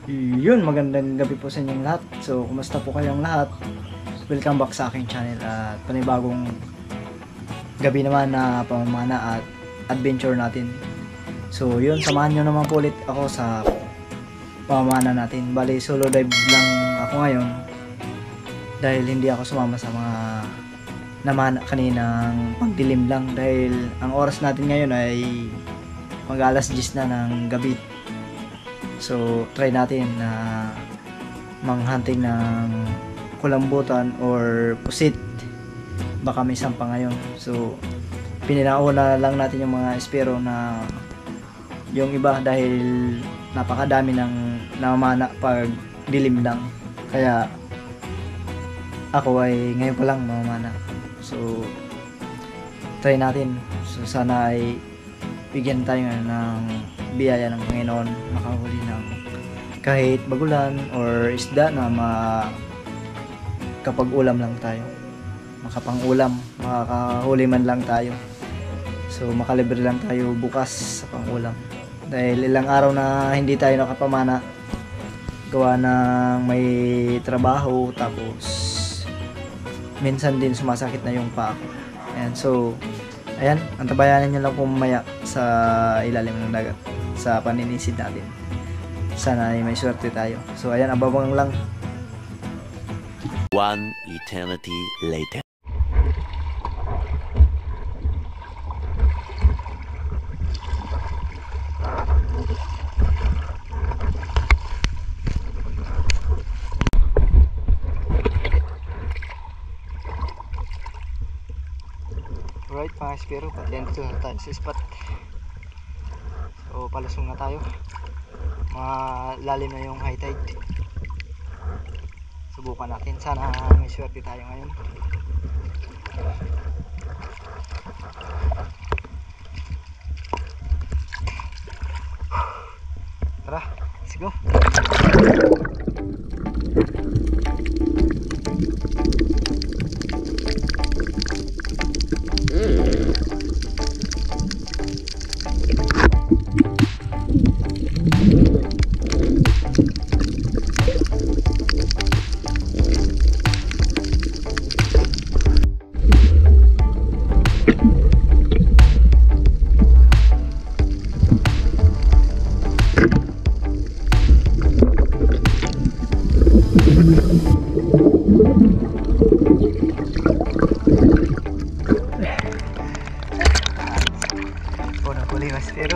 Yun, magandang gabi po sa inyong lahat. So, kumusta po kayong lahat? Welcome back sa aking channel at panibagong gabi naman na pamamana at adventure natin. So, yun, samahan nyo naman po ulit ako sa pamamana natin. Bali, solo dive lang ako ngayon dahil hindi ako sumama sa mga namana kaninang pagdilim lang dahil ang oras natin ngayon ay mag alas 10 na ng gabi. So, try natin na manghunting ng kulambutan or pusit. Baka may sampa ngayon. So, pininauna lang natin yung mga espero na yung iba dahil napakadami ng namamana pag dilim lang. Kaya, ako ay ngayon pa lang mamamana. So, try natin. So, sana ay bigyan tayo ng biyaya ng Panginoon makahuli ng kahit bagulan or isda na kapag ulam lang tayo, makapang-ulam, makakahuli man lang tayo. So makalibre lang tayo bukas sa pang-ulam dahil ilang araw na hindi tayo nakapamana gawa ng may trabaho, tapos minsan din sumasakit na yung paa ko. Ayan, so ayan, antabayanan nyo lang po mamaya sa ilalim ng dagat sa paninisid natin. Sana ay may swerte tayo. So ayan, ababang lang. One eternity later. Alright mga espero, dito na tayo sa spot. So palusong na tayo. Malalim na yung high tide. Subukan natin, sana may swerte tayo ngayon. Tara, let's go. Huli mas pero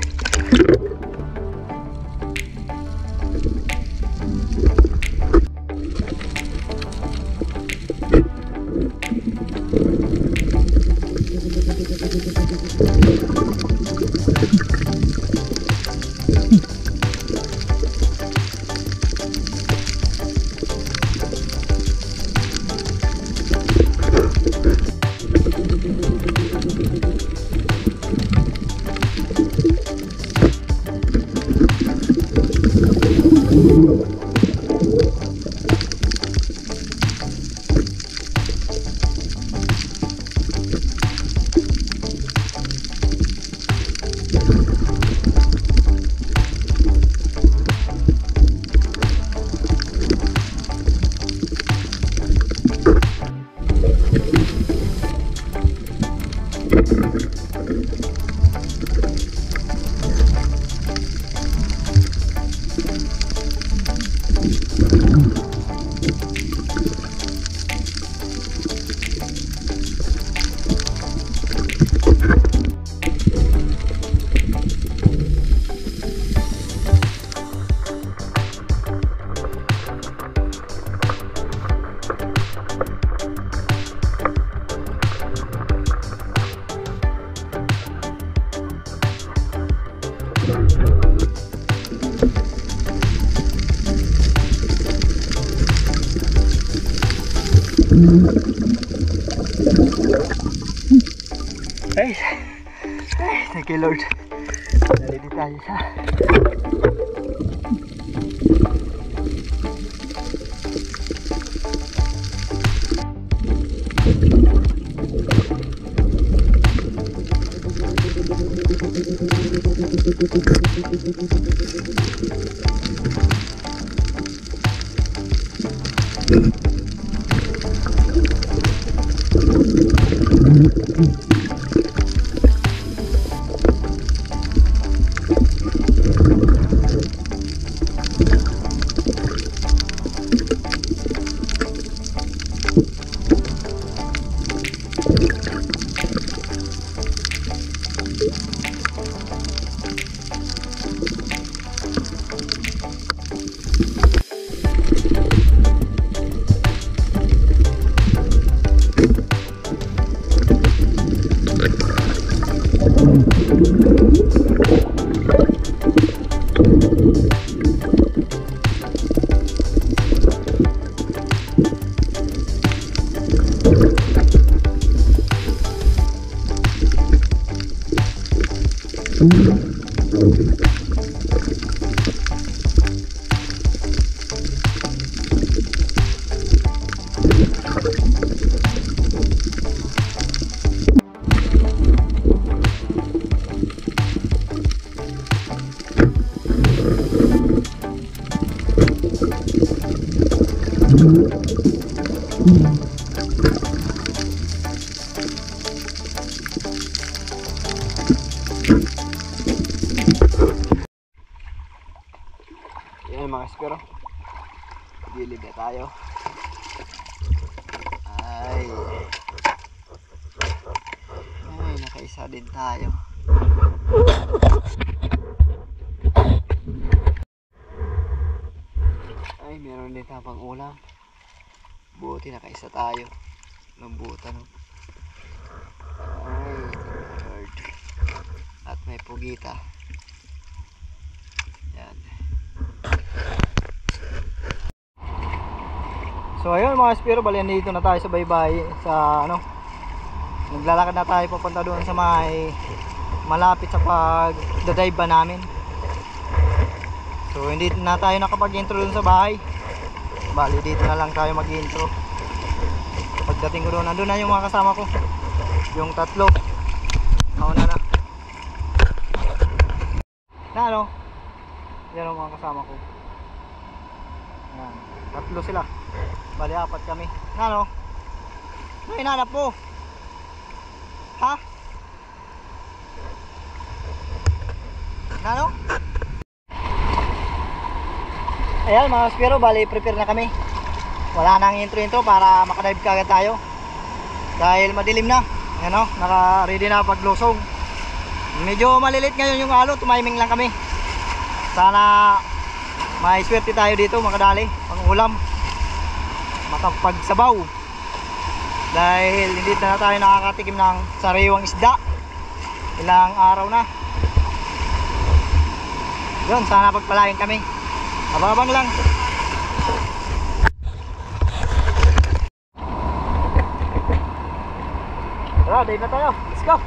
ay, thank you Lord. Nalili tayo sa Yan mga spero, gilid na tayo. Ay, nakaisa din tayo. Ay, meron din tapang ulam. Buti nakaisa tayo. Lambutan. Ay, Lord. At may pugita. Yan. So ayun mga spiro, bali dito na tayo sa baybay sa ano. Naglalakad na tayo papunta doon sa may malapit sa pag-dive ba namin. So hindi na tayo nakapag-intro doon sa bahay. Bali dito na lang tayo mag-intro. Pagdating ko doon, nandun na yung mga kasama ko. Yung tatlo. Nauna na. Na ano? Yan ang mga kasama ko. Yan. Tatlo sila. Bali apat kami. Na ano? Ano hinanap mo? Ha? Na ano? Ayan mga spiro, bali prepare na kami. Wala nang intro para makadive kagad tayo. Dahil madilim na. Ano, naka-ready na paglusong. Medyo malilit ngayon yung halo, tumiming lang kami. Sana may swerte tayo dito makadali, pang ulam. Makapagsabaw. Dahil hindi na tayo nakakatikim ng sariwang isda. Ilang araw na. Yun, sana pagpalain kami. Abang-abang lang. Tara, dive na tayo. Let's go.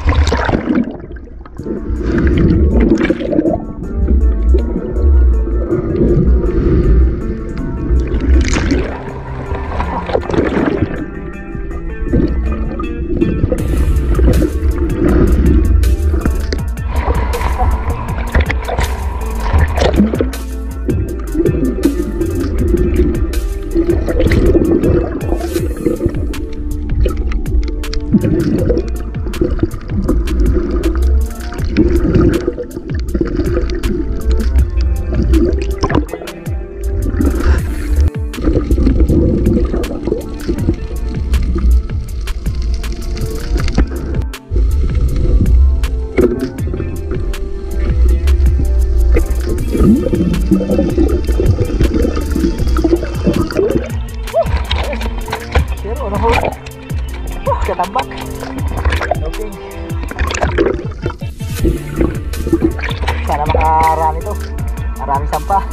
Pero ano ho? Katambak. Okay. Sana makarami to. Maraming sampah.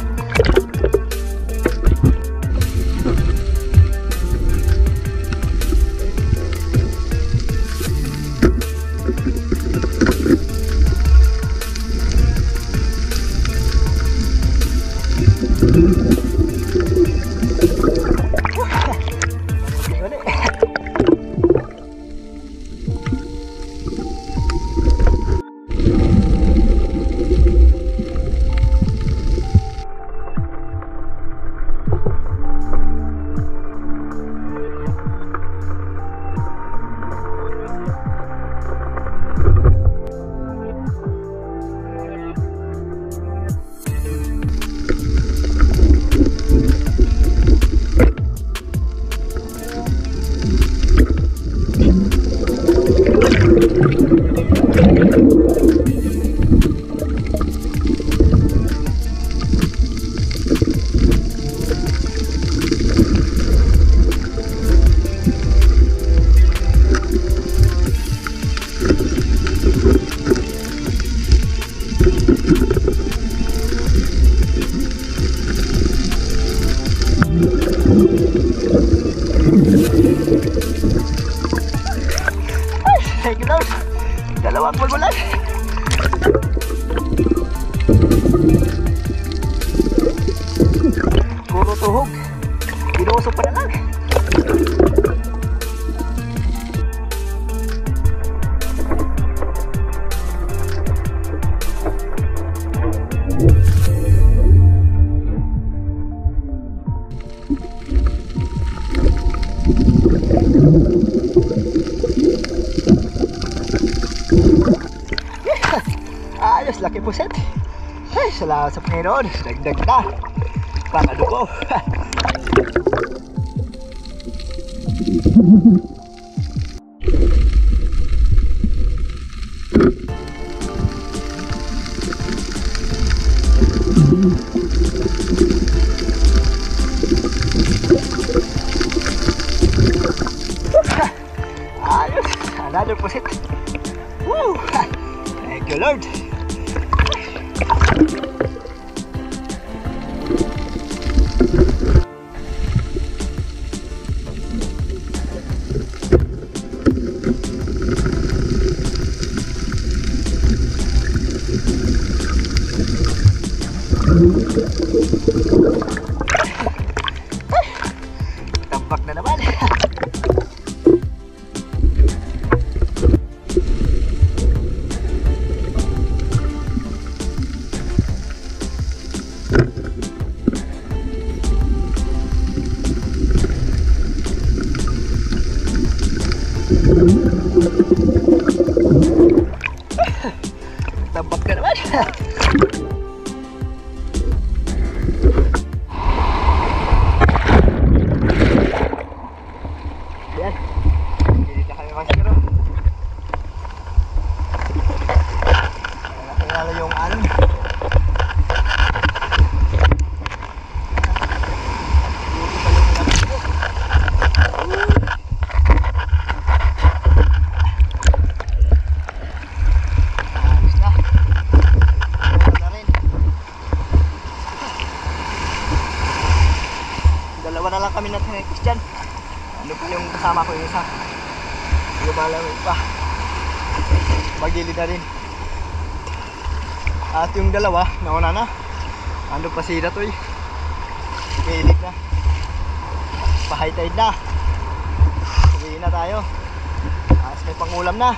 Ayos, laki puset. Ay, salamat sa Panginoon. Dagdag na. Pang-adobo. Ayos, another puset. Woo! Thank you, Lord. Tambak na naman. Tambak na naman. Yan. Hindi na kami masiguro. Nakilala yung alon. Dalawa na lang kami natinekis dyan. Ano pa yung kasama ko yung isa? Lumalamig pa. Magilid na rin. At yung dalawa, nauna na. Ano pa sila to eh. Magilid na. Pa-high tide na. Uwi na tayo. As may pangulam na.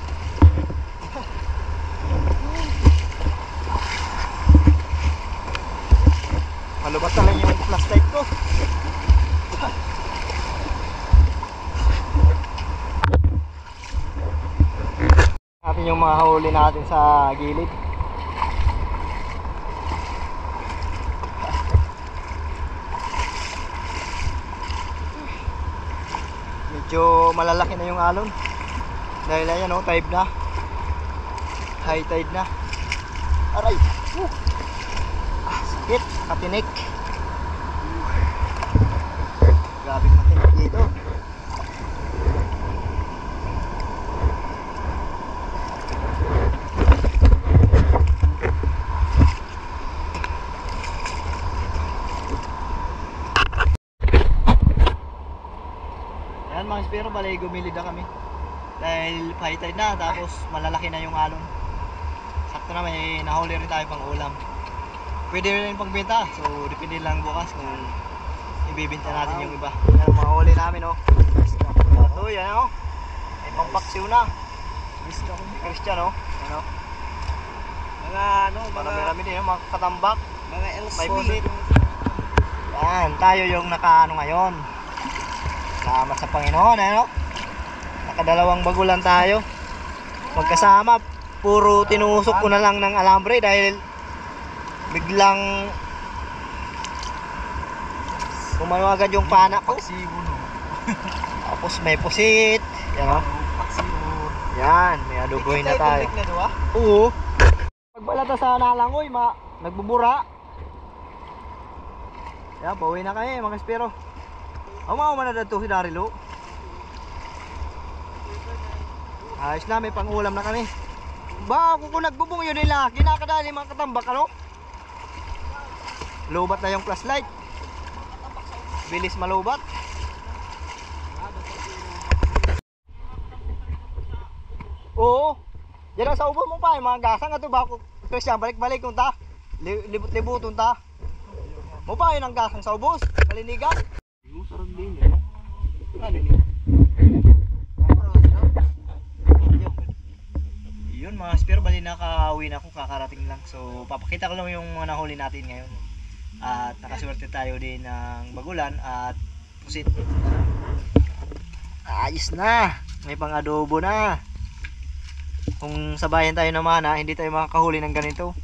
Malubat na lang yung flashlight ko. Natin yung mga huli natin sa gilid. Medyo malalaki na yung alon. Dahil ayan o, tide na. High tide na. Aray! Sakit, katinik. Grabe katinik dito. Yan mga espero, balay gumilid na kami. Dahil high tide na, tapos malalaki na yung alon. Sakto na, may nahuli rin tayo pang ulam. Pwede rin pagbenta, so depende lang bukas kung ibibenta natin yung iba. Yan mga huli namin oh. Ito yan oh. May pampaksiw na. Christian oh. Yan oh. Mga ano, Marami din yung mga katambak. mga May elson. pusit. Yan, tayo yung nakaano ngayon. Salamat sa Panginoon, ano? Nakadalawang bagulan tayo. Magkasama, puro tinusok ko na lang ng alambre dahil biglang kumano agad yung pana ko. Paksibo no. Tapos may pusit. Yan o. Paksibo. Yan, may adoboy na tayo. Na doa? Oo. Pagbalata sa nalangoy, nagbubura. Yan, pauwi na kayo mga espero. Umawa na dito si Darilo. Ayos na, may pangulam na kami. Ba, kung nagbubong yun nila, kinakadali mga katambak, ano? Lubat na yung flashlight. Bilis malubat. Oo. Yan ang sa ubo mo pa, yung mga gasang ito ba? Christian, balik-balik kung ta. Libot-libutun ta. Mo pa yun ang gasang sa ubos. Kalinigan. Sarap din eh. Yun mga spare, bali nakauwi na ako, kakarating lang. So papakita ko lang yung mga nahuli natin ngayon. At nakaswerte tayo din ng bagulan at pusit. Ayos na, may pang adobo na. Kung sabayan tayo naman hindi tayo makakahuli ng ganito.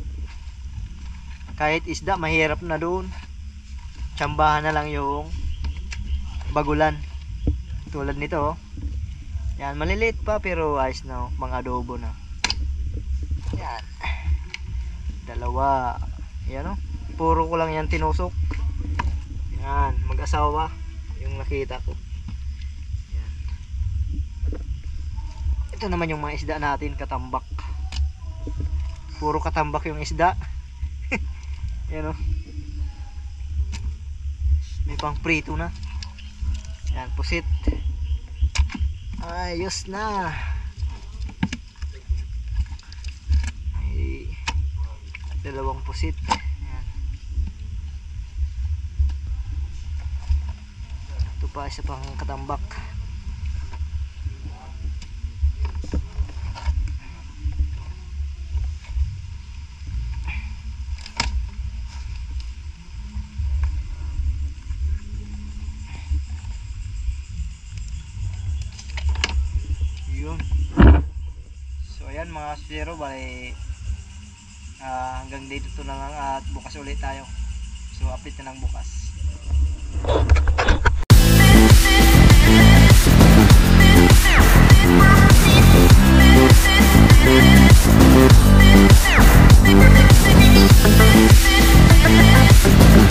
Kahit isda mahirap na doon, tsambahan na lang yung bagulan tulad nito. Yan, maliliit pa pero ayos na, mga adobo na. Yan, dalawa. Yan puro ko lang yan tinusok. Yan, mag-asawa yung nakita ko. Yan. Ito naman yung mga isda natin, katambak. Puro katambak yung isda. Yan may pang prito na. Yan, pusit. Ayos na. May dalawang pusit. Yan. Ito pa isa pang katambak. So ayan mga sero, bali hanggang dito to na lang at bukas ulit tayo. So update na lang bukas.